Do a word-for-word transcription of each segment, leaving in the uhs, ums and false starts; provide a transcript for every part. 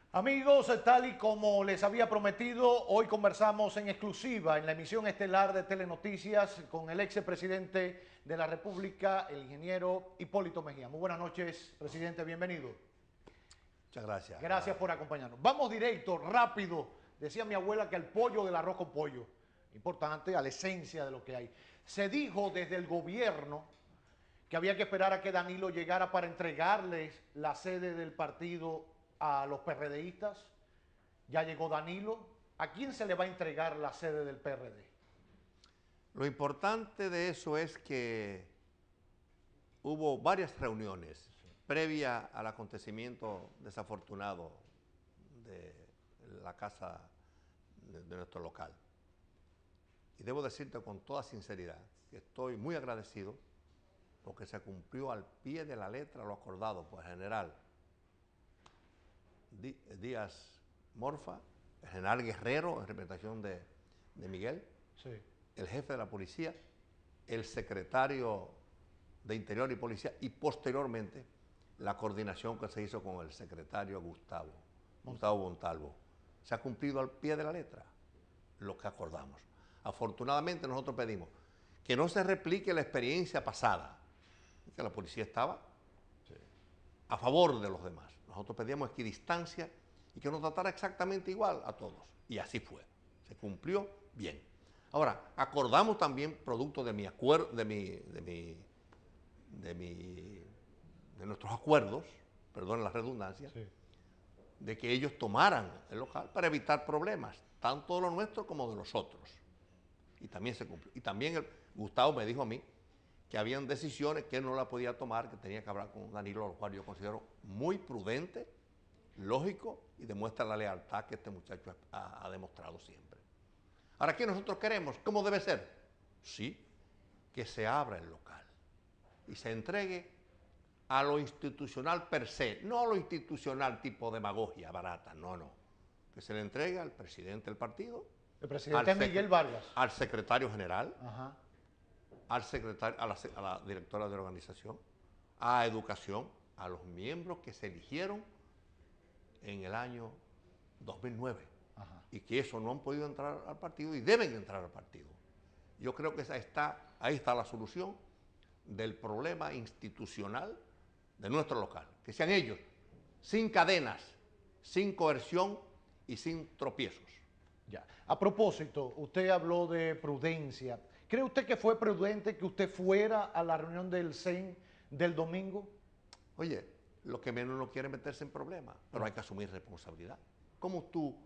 Amigos, tal y como les había prometido, hoy conversamos en exclusiva en la emisión estelar de Telenoticias con el ex presidente de la República, el ingeniero Hipólito Mejía. Muy buenas noches, presidente, bienvenido. Muchas gracias. Gracias por acompañarnos. Vamos directo, rápido. Decía mi abuela que el pollo del arroz con pollo, importante, a la esencia de lo que hay. Se dijo desde el gobierno que había que esperar a que Danilo llegara para entregarles la sede del partido a los PRDistas. Ya llegó Danilo. ¿A quién se le va a entregar la sede del P R D? Lo importante de eso es que hubo varias reuniones previa al acontecimiento desafortunado de la casa de, de nuestro local. Y debo decirte con toda sinceridad que estoy muy agradecido porque se cumplió al pie de la letra lo acordado por el general Díaz Morfa, el general Guerrero en representación de, de Miguel, Sí. el jefe de la policía, el secretario de Interior y Policía y posteriormente la coordinación que se hizo con el secretario Gustavo, Gustavo Montalvo. Se ha cumplido al pie de la letra lo que acordamos. Afortunadamente nosotros pedimos que no se replique la experiencia pasada, que la policía estaba sí, a favor de los demás. Nosotros pedíamos equidistancia y que nos tratara exactamente igual a todos. Y así fue. Se cumplió bien. Ahora, acordamos también, producto de mi acuerdo, de mi, de mi, de mi, de nuestros acuerdos, perdón la redundancia, sí, de que ellos tomaran el local para evitar problemas, tanto de los nuestros como de los otros. Y también se cumplió. Y también el, Gustavo me dijo a mí que habían decisiones que él no la podía tomar, que tenía que hablar con Danilo, lo cual yo considero muy prudente, lógico y demuestra la lealtad que este muchacho ha, ha demostrado siempre. Ahora, ¿qué nosotros queremos? ¿Cómo debe ser? Sí, que se abra el local y se entregue a lo institucional per se, no a lo institucional tipo demagogia barata, no, no. Que se le entregue al presidente del partido, el presidente al Miguel Vargas, al secretario general, Ajá. al secretario, a la, a la directora de la organización, a educación, a los miembros que se eligieron en el año dos mil nueve. Ajá. Y que eso no han podido entrar al partido y deben entrar al partido. Yo creo que esa está, ahí está la solución del problema institucional de nuestro local. Que sean ellos, sin cadenas, sin coerción y sin tropiezos. Ya. A propósito, usted habló de prudencia. ¿Cree usted que fue prudente que usted fuera a la reunión del C E N del domingo? Oye, lo que menos no quiere meterse en problemas, pero hay que asumir responsabilidad. ¿Cómo tú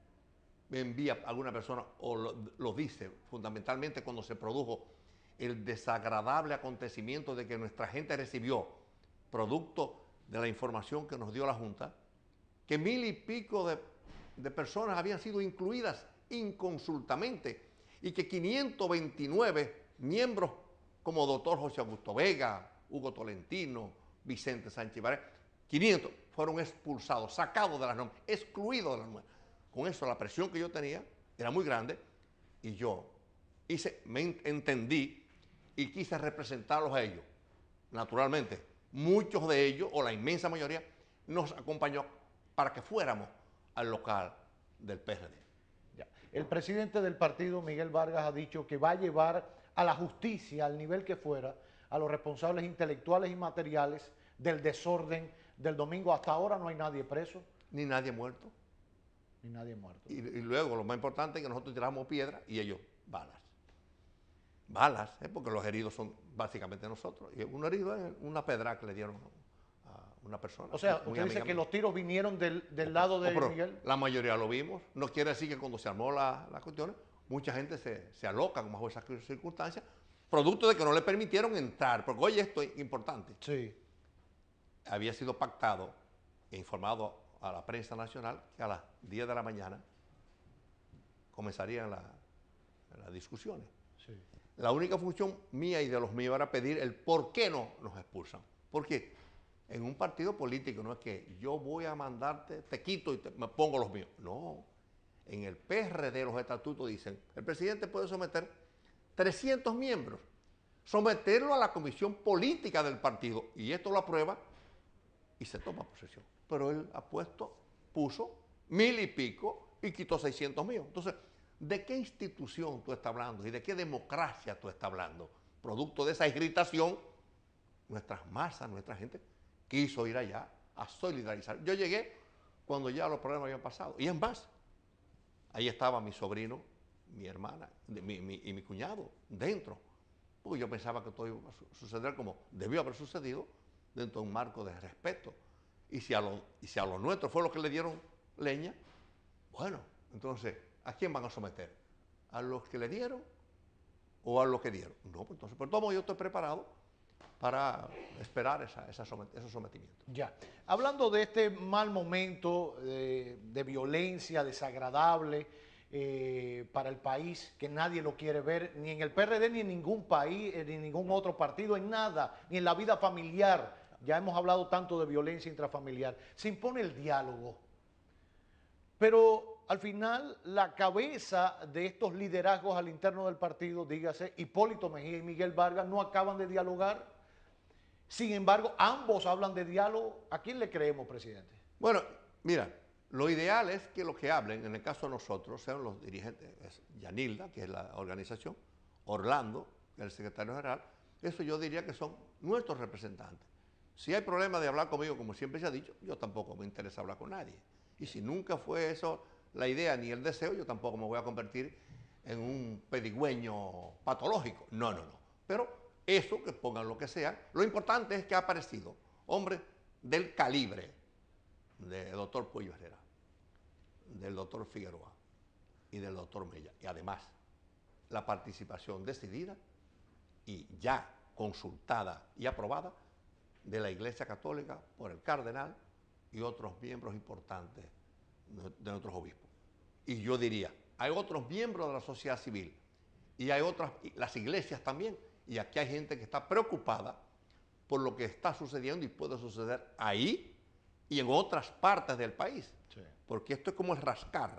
me envías a alguna persona o lo, lo dice fundamentalmente cuando se produjo el desagradable acontecimiento de que nuestra gente recibió, producto de la información que nos dio la Junta, que mil y pico de, de personas habían sido incluidas inconsultamente y que quinientos veintinueve miembros como doctor José Augusto Vega, Hugo Tolentino, Vicente Sánchez Varela, quinientos fueron expulsados, sacados de las normas, excluidos de las normas. Con eso la presión que yo tenía era muy grande y yo hice, me entendí y quise representarlos a ellos. Naturalmente, muchos de ellos, o la inmensa mayoría, nos acompañó para que fuéramos al local del P R D. Ya. El presidente del partido, Miguel Vargas, ha dicho que va a llevar a la justicia, al nivel que fuera, a los responsables intelectuales y materiales del desorden del domingo. Hasta ahora no hay nadie preso. Ni nadie muerto. Ni nadie muerto. Y, y luego, lo más importante es que nosotros tiramos piedras y ellos balas. Balas, ¿eh? Porque los heridos son básicamente nosotros. Y un herido es una pedra que le dieron a una persona. O sea, usted dice que mía. Los tiros vinieron del, del lado de oh, Miguel. La mayoría lo vimos. No quiere decir que cuando se armó la, la cuestión, mucha gente se, se aloca bajo esas circunstancias, producto de que no le permitieron entrar. Porque, oye, esto es importante. Sí. Había sido pactado e informado a la prensa nacional que a las diez de la mañana comenzarían la, las discusiones. Sí. La única función mía y de los míos era pedir el por qué no nos expulsan. Porque en un partido político no es que yo voy a mandarte, te quito y te, me pongo los míos. No. En el P R D los estatutos dicen, el presidente puede someter trescientos miembros, someterlo a la comisión política del partido y esto lo aprueba y se toma posesión. Pero él ha puesto puso mil y pico y quitó seiscientos míos. Entonces, ¿de qué institución tú estás hablando y de qué democracia tú estás hablando? Producto de esa irritación, nuestras masas, nuestra gente quiso ir allá a solidarizar. Yo llegué cuando ya los problemas habían pasado. Y es más, ahí estaba mi sobrino, mi hermana mi, mi, y mi cuñado dentro. Porque yo pensaba que todo iba a suceder como debió haber sucedido dentro de un marco de respeto. Y si a los si a lo nuestros fue lo que le dieron leña, bueno, entonces, ¿a quién van a someter? ¿A los que le dieron o a los que dieron? No, pues entonces, por todo modo yo estoy preparado para esperar esa, esa somet esos sometimientos. Ya. Hablando de este mal momento eh, de violencia desagradable eh, para el país, que nadie lo quiere ver, ni en el P R D, ni en ningún país, eh, ni en ningún otro partido, en nada, ni en la vida familiar. Ya hemos hablado tanto de violencia intrafamiliar. Se impone el diálogo. Pero al final, la cabeza de estos liderazgos al interno del partido, dígase Hipólito Mejía y Miguel Vargas, no acaban de dialogar. Sin embargo, ambos hablan de diálogo. ¿A quién le creemos, presidente? Bueno, mira, lo ideal es que los que hablen, en el caso de nosotros, sean los dirigentes, es Yanilda, que es la organización, Orlando, que es el secretario general, eso yo diría que son nuestros representantes. Si hay problema de hablar conmigo, como siempre se ha dicho, yo tampoco me interesa hablar con nadie. Y si nunca fue eso la idea ni el deseo, yo tampoco me voy a convertir en un pedigüeño patológico. No, no, no. Pero eso, que pongan lo que sea, lo importante es que ha aparecido hombre del calibre del doctor Puello Herrera, del doctor Figueroa y del doctor Mella. Y además, la participación decidida y ya consultada y aprobada de la Iglesia Católica por el cardenal y otros miembros importantes de nuestros obispos. Y yo diría, hay otros miembros de la sociedad civil y hay otras, las iglesias también, y aquí hay gente que está preocupada por lo que está sucediendo y puede suceder ahí y en otras partes del país. Sí. Porque esto es como el rascar.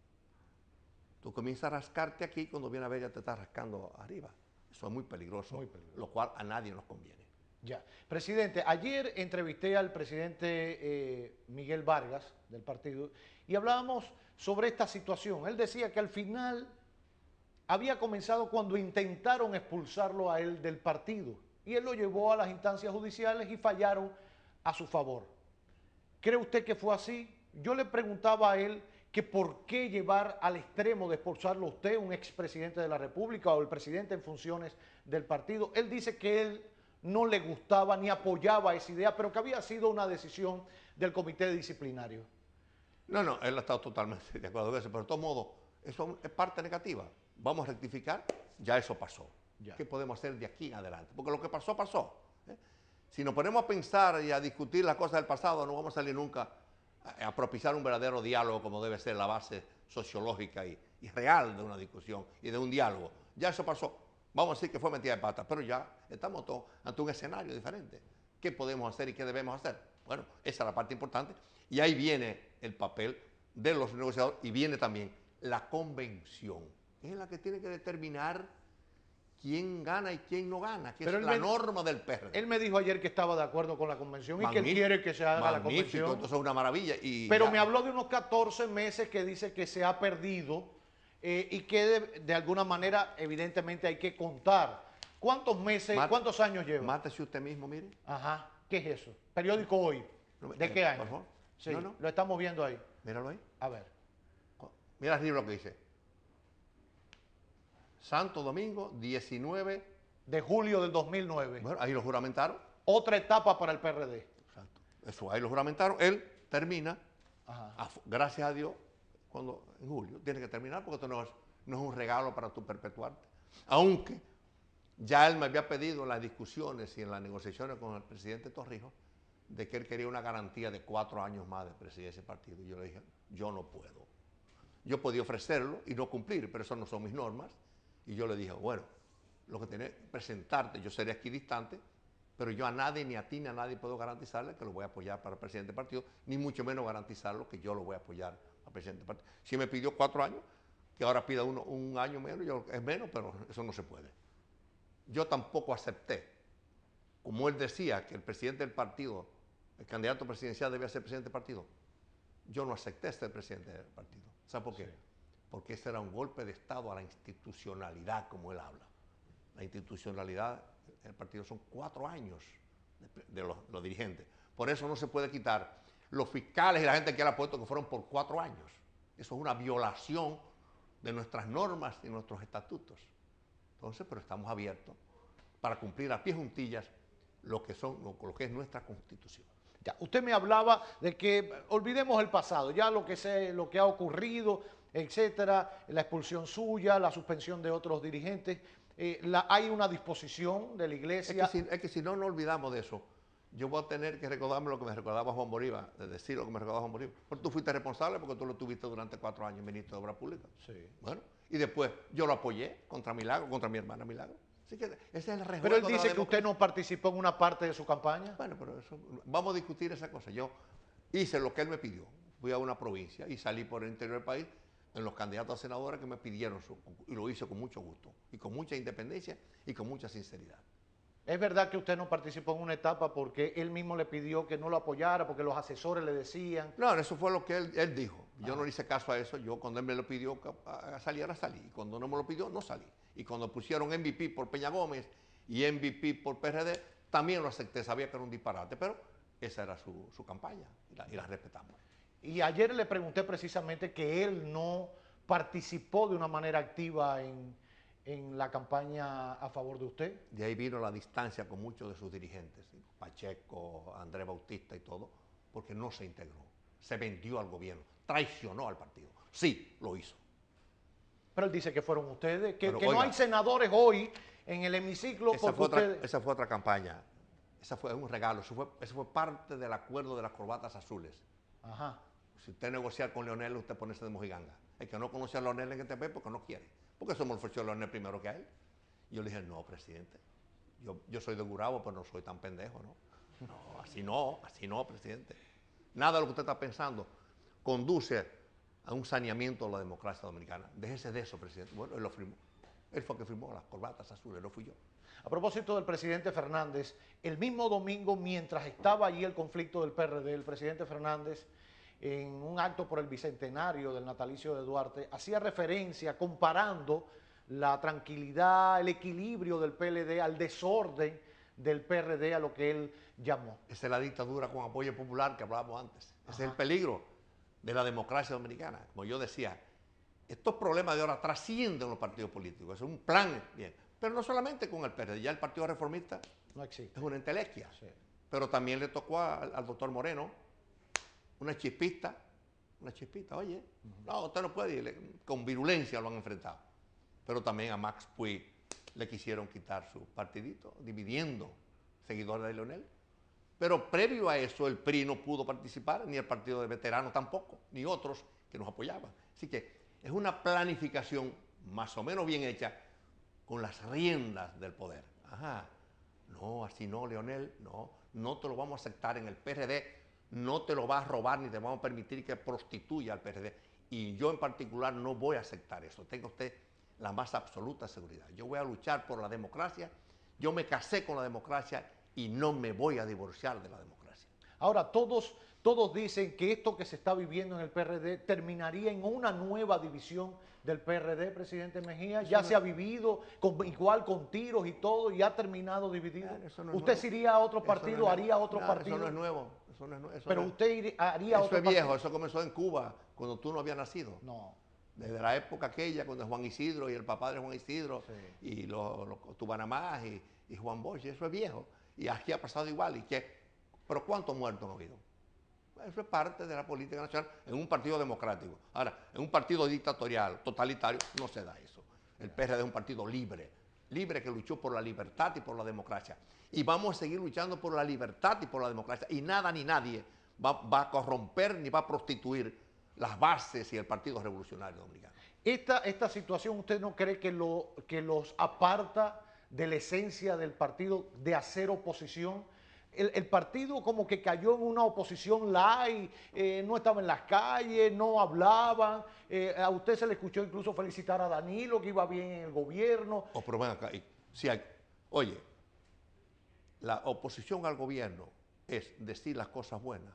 Tú comienzas a rascarte aquí, cuando viene a ver ya te estás rascando arriba. Eso es muy peligroso, muy peligroso, lo cual a nadie nos conviene. Ya. Presidente, ayer entrevisté al presidente eh, Miguel Vargas del partido y hablábamos sobre esta situación. Él decía que al final había comenzado cuando intentaron expulsarlo a él del partido y él lo llevó a las instancias judiciales y fallaron a su favor. ¿Cree usted que fue así? Yo le preguntaba a él que por qué llevar al extremo de expulsarlo a usted, un expresidente de la República o el presidente en funciones del partido. Él dice que él no le gustaba ni apoyaba esa idea, pero que había sido una decisión del comité disciplinario. No, no, él ha estado totalmente de acuerdo con eso, pero de todos modos, eso es parte negativa. Vamos a rectificar, ya eso pasó. Ya. ¿Qué podemos hacer de aquí en adelante? Porque lo que pasó, pasó. ¿eh? Si nos ponemos a pensar y a discutir las cosas del pasado, no vamos a salir nunca a, a propiciar un verdadero diálogo como debe ser la base sociológica y, y real de una discusión y de un diálogo. Ya eso pasó. Vamos a decir que fue metida de pata, pero ya estamos todos ante un escenario diferente. ¿Qué podemos hacer y qué debemos hacer? Bueno, esa es la parte importante. Y ahí viene el papel de los negociadores y viene también la convención, que es la que tiene que determinar quién gana y quién no gana, que pero es la me, norma del P R D. Él me dijo ayer que estaba de acuerdo con la convención magnífico, y que él quiere que se haga la convención. Entonces es una maravilla. Y pero ya. me habló de unos catorce meses que dice que se ha perdido eh, y que de, de alguna manera evidentemente hay que contar. ¿Cuántos meses, Mate, cuántos años lleva? Mátese usted mismo, mire. Ajá, ¿qué es eso? Periódico Hoy. No, ¿De eh, qué año? Por favor. Sí, no, no. Lo estamos viendo ahí. Míralo ahí. A ver. Mira arriba lo que dice. Santo Domingo, diecinueve de julio del dos mil nueve. Bueno, ahí lo juramentaron. Otra etapa para el P R D. Exacto. Eso, ahí lo juramentaron. Él termina, a, gracias a Dios, cuando en julio. Tiene que terminar porque esto no es, no es un regalo para tú perpetuarte. Aunque ya él me había pedido en las discusiones y en las negociaciones con el presidente Torrijos de que él quería una garantía de cuatro años más de presidencia del partido. Y yo le dije, yo no puedo. Yo podía ofrecerlo y no cumplir, pero eso no son mis normas. Y yo le dije, bueno, lo que tienes que presentarte, yo seré equidistante, pero yo a nadie, ni a ti, ni a nadie puedo garantizarle que lo voy a apoyar para el presidente del partido, ni mucho menos garantizarlo que yo lo voy a apoyar al presidente del partido. Si me pidió cuatro años, que ahora pida uno, un año menos, yo, es menos, pero eso no se puede. Yo tampoco acepté, como él decía, que el presidente del partido, el candidato presidencial debía ser presidente del partido. yo no acepté ser presidente del partido. ¿Sabe por qué? Sí. Porque ese era un golpe de Estado a la institucionalidad, como él habla. La institucionalidad del partido son cuatro años de, de los, los dirigentes. Por eso no se puede quitar los fiscales y la gente que él ha puesto que fueron por cuatro años. Eso es una violación de nuestras normas y nuestros estatutos. Entonces, pero estamos abiertos para cumplir a pie juntillas lo que, son, lo, lo que es nuestra Constitución. Ya, usted me hablaba de que olvidemos el pasado, ya lo que, se, lo que ha ocurrido, etcétera, la expulsión suya, la suspensión de otros dirigentes. Eh, la, hay una disposición de la iglesia. Es que, si, es que si no nos olvidamos de eso, yo voy a tener que recordarme lo que me recordaba Juan Bolívar, de decir lo que me recordaba Juan Bolívar. Porque tú fuiste responsable porque tú lo tuviste durante cuatro años, ministro de Obras Públicas. Sí. Bueno, y después yo lo apoyé contra Milagro, contra mi hermana Milagro. Así que ese es el resguardo. Pero él de dice la que usted no participó en una parte de su campaña. Bueno, pero eso, vamos a discutir esa cosa. Yo hice lo que él me pidió. Fui a una provincia y salí por el interior del país en los candidatos a senadores que me pidieron su, y lo hice con mucho gusto y con mucha independencia y con mucha sinceridad. Es verdad que usted no participó en una etapa porque él mismo le pidió que no lo apoyara, porque los asesores le decían. No, eso fue lo que él, él dijo. Yo ah. no le hice caso a eso. Yo cuando él me lo pidió a salir, salí. Y cuando no me lo pidió, no salí. Y cuando pusieron M V P por Peña Gómez y M V P por P R D, también lo acepté. Sabía que era un disparate, pero esa era su, su campaña y la, y la respetamos. Y ayer le pregunté precisamente que él no participó de una manera activa en, en la campaña a favor de usted. De ahí vino la distancia con muchos de sus dirigentes, ¿sí? Pacheco, Andrés Bautista y todo, porque no se integró, se vendió al gobierno, traicionó al partido. Sí, lo hizo. Pero él dice que fueron ustedes, que, Pero, que oiga, no hay senadores hoy en el hemiciclo. Esa fue, ustedes... otra, esa fue otra campaña, esa fue un regalo, eso fue, eso fue parte del acuerdo de las corbatas azules. Ajá. Si usted negociar con Leonel, usted ponerse de mojiganga. El que no conoce a Leonel en este país porque no quiere. Porque eso me ofreció Leonel primero que a él. Y yo le dije, no, presidente. Yo, yo soy de Gurabo, pero no soy tan pendejo, ¿no? No, así no, así no, presidente. Nada de lo que usted está pensando conduce a un saneamiento de la democracia dominicana. Déjese de eso, presidente. Bueno, él lo firmó. Él fue el que firmó las corbatas azules, no fui yo. A propósito del presidente Fernández, el mismo domingo, mientras estaba allí el conflicto del P R D, el presidente Fernández, en un acto por el bicentenario del natalicio de Duarte, hacía referencia comparando la tranquilidad, el equilibrio del P L D al desorden del P R D, a lo que él llamó. Esa es la dictadura con apoyo popular que hablábamos antes. Ese Ajá. es el peligro de la democracia dominicana. Como yo decía, estos problemas de ahora trascienden los partidos políticos. Es un plan, bien. Pero no solamente con el P R D, ya el Partido Reformista no existe. Es una entelequia. Sí. Pero también le tocó al, al doctor Moreno una chispista, una chispita, oye, uh-huh. no, usted no puede ir, con virulencia lo han enfrentado. Pero también a Max Puig le quisieron quitar su partidito, dividiendo seguidores de Leonel. Pero previo a eso, el P R I no pudo participar, ni el Partido de Veteranos tampoco, ni otros que nos apoyaban. Así que es una planificación más o menos bien hecha con las riendas del poder. Ajá, no, así no, Leonel, no, no te lo vamos a aceptar en el P R D, no te lo vas a robar ni te vamos a permitir que prostituya al P R D. Y yo en particular no voy a aceptar eso. Tenga usted la más absoluta seguridad. Yo voy a luchar por la democracia. Yo me casé con la democracia y no me voy a divorciar de la democracia. Ahora, todos, todos dicen que esto que se está viviendo en el P R D terminaría en una nueva división del P R D, presidente Mejía. Eso ya no, se ha vivido con, igual con tiros y todo y ha terminado dividido. Eso no ¿Usted se iría a otro partido, no es, haría otro no, partido? Eso no es nuevo. Eso no es nuevo. Eso Pero no usted iría, haría eso otro es viejo, partido. Eso comenzó en Cuba, cuando tú no habías nacido. No. Desde la época aquella, cuando Juan Isidro y el papá de Juan Isidro, sí. y los, los Tubanamás y, y Juan Bosch, eso es viejo. Y aquí ha pasado igual. ¿Y qué? ¿Pero cuántos muertos han habido? Eso es parte de la política nacional en un partido democrático. Ahora, en un partido dictatorial, totalitario, no se da eso. El P R D es un partido libre, libre que luchó por la libertad y por la democracia. Y vamos a seguir luchando por la libertad y por la democracia. Y nada ni nadie va, va a corromper ni va a prostituir las bases y el Partido Revolucionario Dominicano. Esta, esta situación, ¿usted no cree que, lo, que los aparta de la esencia del partido de hacer oposición? El, el partido como que cayó en una oposición light, eh, no estaba en las calles, no hablaban. Eh, a usted se le escuchó incluso felicitar a Danilo, que iba bien en el gobierno. Oh, pero ven acá, si hay, oye, la oposición al gobierno es decir las cosas buenas,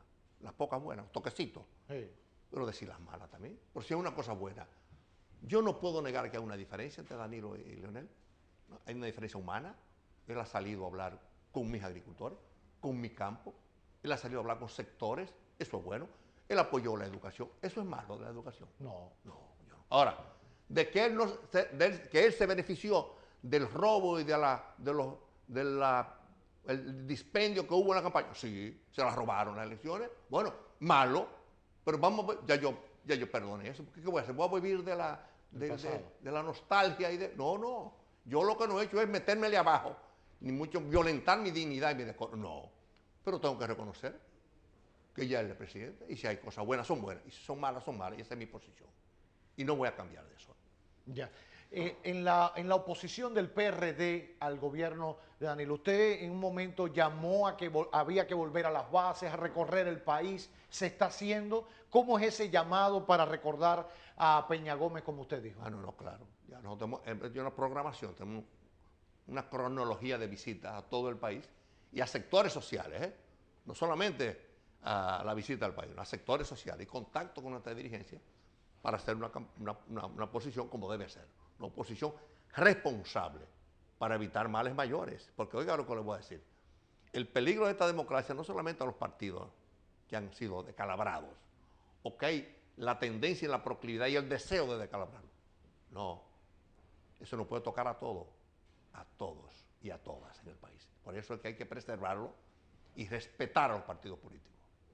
las pocas buenas, toquecitos, Sí. pero decir las malas también. Por si es una cosa buena. Yo no puedo negar que hay una diferencia entre Danilo y Leonel. ¿No? Hay una diferencia humana. Él ha salido a hablar con mis agricultores, con mi campo. Él ha salido a hablar con sectores. Eso es bueno. Él apoyó la educación. Eso es malo de la educación. No. No, yo no. Ahora, de que él, no, de él, que él se benefició del robo y de la, de los, de la, el dispendio que hubo en la campaña. Sí, se la robaron las elecciones. Bueno, malo, pero vamos, ya yo, ya yo perdoné eso. ¿Qué voy a hacer? Voy a vivir de la, de, de, de la nostalgia y de... No, no. Yo lo que no he hecho es metérmele abajo, ni mucho violentar mi dignidad y mi decoro. No. Pero tengo que reconocer que ya es el presidente, y si hay cosas buenas, son buenas, y si son malas, son malas, y esa es mi posición. Y no voy a cambiar de eso. Ya. Eh, en, la, en la oposición del P R D al gobierno de Danilo, usted en un momento llamó a que había que volver a las bases, a recorrer el país. ¿Se está haciendo? ¿Cómo es ese llamado para recordar a Peña Gómez, como usted dijo? Ah, no, no, claro. Ya nosotros tenemos eh, una programación, tenemos una cronología de visitas a todo el país y a sectores sociales, ¿eh? No solamente a la visita al país, a sectores sociales y contacto con nuestra dirigencia para hacer una, una, una, una posición como debe ser, una posición responsable para evitar males mayores. Porque oiga lo que les voy a decir, el peligro de esta democracia no solamente a los partidos que han sido descalabrados, o que hay la tendencia y la proclividad y el deseo de descalabrarlo. No, eso no puede tocar a todos, a todos y a todas en el país. Por eso es que hay que preservarlo y respetar a los partidos políticos.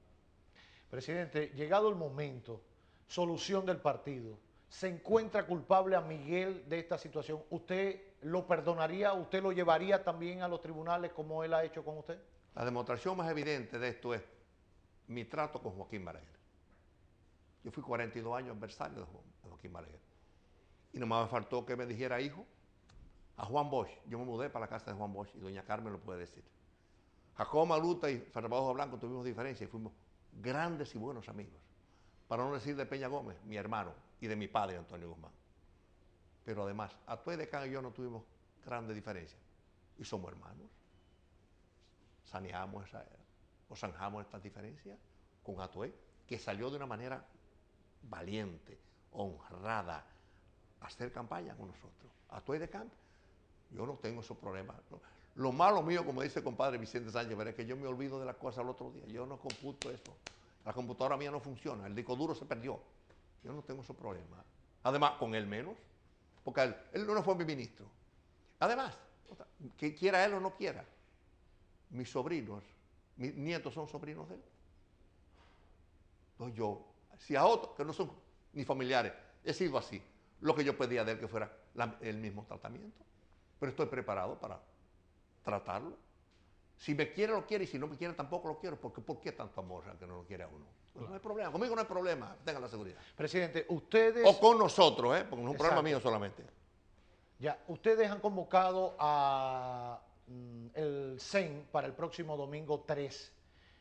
Presidente, llegado el momento, solución del partido, ¿se encuentra culpable a Miguel de esta situación? ¿Usted lo perdonaría? ¿Usted lo llevaría también a los tribunales como él ha hecho con usted? La demostración más evidente de esto es mi trato con Joaquín Balaguer. Yo fui cuarenta y dos años adversario de Joaquín Balaguer. Y nomás me faltó que me dijera hijo a Juan Bosch. Yo me mudé para la casa de Juan Bosch y doña Carmen lo puede decir. Jacobo Maluta y Fernando Blanco tuvimos diferencias y fuimos grandes y buenos amigos. Para no decir de Peña Gómez, mi hermano, y de mi padre, Antonio Guzmán. Pero además, Atuey de Can y yo no tuvimos grandes diferencias. Y somos hermanos. Saneamos esa, o zanjamos estas diferencias con Atuey, que salió de una manera valiente, honrada, a hacer campaña con nosotros. Atuey de Can, yo no tengo esos problemas. No. Lo malo mío, como dice el compadre Vicente Sánchez, es que yo me olvido de las cosas el otro día. Yo no computo eso. La computadora mía no funciona, el disco duro se perdió. Yo no tengo esos problemas. Además, con él menos, porque él, él no fue mi ministro. Además, que quiera él o no quiera, mis sobrinos, mis nietos son sobrinos de él. Entonces yo, si a otros que no son ni familiares, he sido así, lo que yo pedía de él que fuera la, el mismo tratamiento. Pero estoy preparado para tratarlo. Si me quiere, lo quiere, y si no me quiere, tampoco lo quiero, porque ¿por qué tanto amor al que no lo quiere a uno? Claro. No hay problema, conmigo no hay problema, tengan la seguridad. Presidente, ustedes... O con nosotros, ¿eh? Porque no es un Exacto. problema mío solamente. Ya, ustedes han convocado a mm, el C E N para el próximo domingo tres.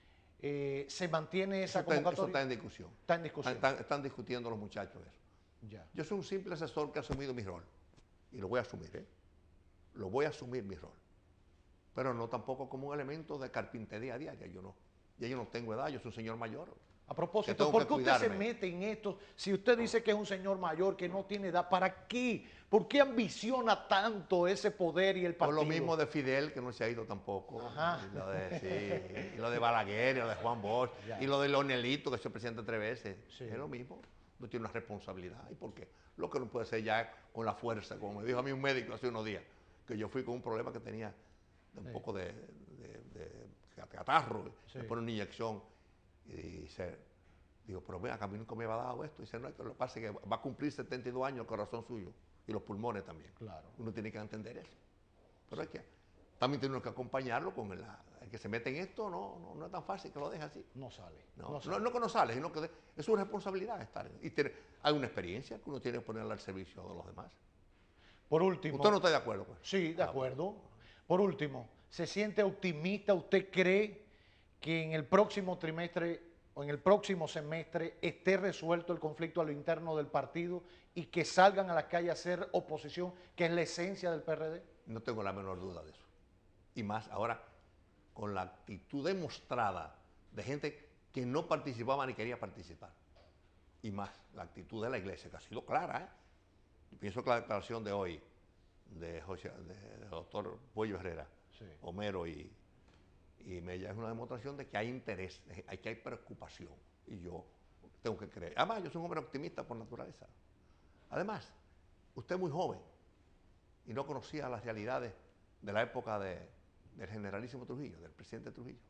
Eh, ¿Se mantiene esa Eso está, convocatoria? eso está en discusión. Está en discusión. Están, están discutiendo los muchachos eso. Ya. Yo soy un simple asesor que ha asumido mi rol. Y lo voy a asumir, ¿eh? Lo voy a asumir mi rol. Pero no tampoco como un elemento de carpintería diaria. Yo no, ya yo no tengo edad, yo soy un señor mayor. A propósito, ¿por qué usted se mete en esto? Si usted dice que es un señor mayor, que no tiene edad, ¿para qué? ¿Por qué ambiciona tanto ese poder y el partido? Por lo mismo de Fidel, que no se ha ido tampoco. Ajá. Y lo de, sí, y lo de Balaguer, y lo de Juan Bosch, ya. Y lo de Leonelito, que se presenta tres veces. Sí. Es lo mismo. No tiene una responsabilidad. ¿Y por qué? Lo que no puede ser ya con la fuerza, como me dijo a mí un médico hace unos días, que yo fui con un problema que tenía de un sí. poco de, de, de, de catarro, sí. Me pone una inyección y se, digo, pero vea, a mí nunca me había dado esto. Y dice, no, lo que pasa es que va a cumplir setenta y dos años el corazón suyo y los pulmones también. Claro. Uno tiene que entender eso. Pero hay que, también tenemos que acompañarlo con el, el que se mete en esto, no, no, no es tan fácil que lo deje así. No sale. No, no, sale. no, no que no sale, sino que es su responsabilidad estar. Y tiene, hay una experiencia que uno tiene que ponerla al servicio de los demás. Por último. ¿Usted no está de acuerdo? Pues? Sí, de acuerdo. Por último, ¿se siente optimista? ¿Usted cree que en el próximo trimestre o en el próximo semestre esté resuelto el conflicto a lo interno del partido y que salgan a la calle a hacer oposición, que es la esencia del P R D? No tengo la menor duda de eso. Y más ahora, con la actitud demostrada de gente que quien no participaba ni quería participar. Y más, la actitud de la iglesia, que ha sido clara, ¿eh? Yo pienso que la declaración de hoy de José, de, del doctor Puello Herrera, sí. Homero y, y Mella es una demostración de que hay interés, hay que hay preocupación. Y yo tengo que creer. Además, yo soy un hombre optimista por naturaleza. Además, usted es muy joven y no conocía las realidades de la época de, del generalísimo Trujillo, del presidente Trujillo.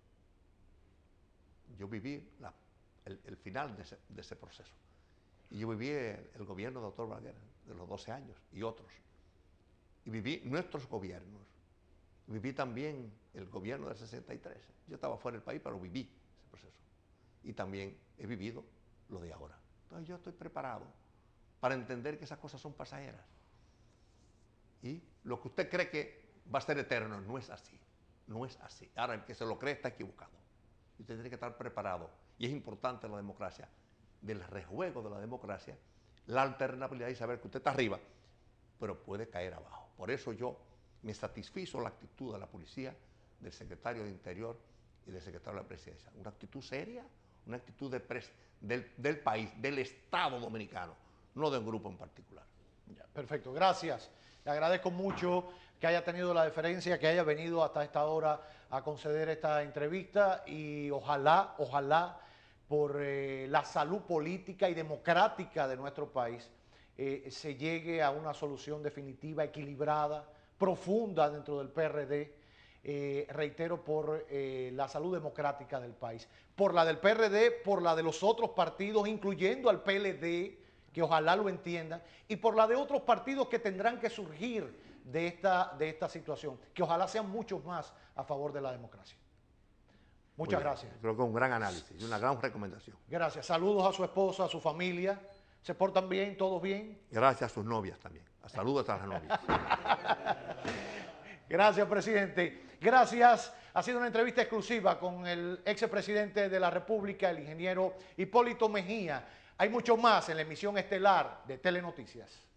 Yo viví la, el, el final de ese, de ese proceso. Y yo viví el, el gobierno del doctor Balaguer, de los doce años, y otros. Y viví nuestros gobiernos. Viví también el gobierno del sesenta y tres. Yo estaba fuera del país, pero viví ese proceso. Y también he vivido lo de ahora. Entonces yo estoy preparado para entender que esas cosas son pasajeras. Y lo que usted cree que va a ser eterno, no es así. No es así. Ahora, el que se lo cree está equivocado. Y usted tiene que estar preparado. Y es importante la democracia, del rejuego de la democracia, la alternabilidad y saber que usted está arriba, pero puede caer abajo. Por eso yo me satisfizo la actitud de la policía, del secretario de Interior y del secretario de la Presidencia. Una actitud seria, una actitud de pres del, del país, del Estado dominicano, no de un grupo en particular. Ya, perfecto, gracias. Le agradezco mucho que haya tenido la deferencia, que haya venido hasta esta hora a conceder esta entrevista y ojalá, ojalá, por eh, la salud política y democrática de nuestro país, eh, se llegue a una solución definitiva, equilibrada, profunda dentro del P R D, eh, reitero, por eh, la salud democrática del país, por la del P R D, por la de los otros partidos, incluyendo al P L D, que ojalá lo entiendan, y por la de otros partidos que tendrán que surgir de esta, de esta situación, que ojalá sean muchos más a favor de la democracia. Muchas gracias. Creo que es un gran análisis y una gran recomendación. Gracias. Saludos a su esposa, a su familia. ¿Se portan bien? ¿Todos bien? Gracias a sus novias también. Saludos a las novias. Gracias, presidente. Gracias. Ha sido una entrevista exclusiva con el expresidente de la República, el ingeniero Hipólito Mejía. Hay mucho más en la emisión estelar de Telenoticias.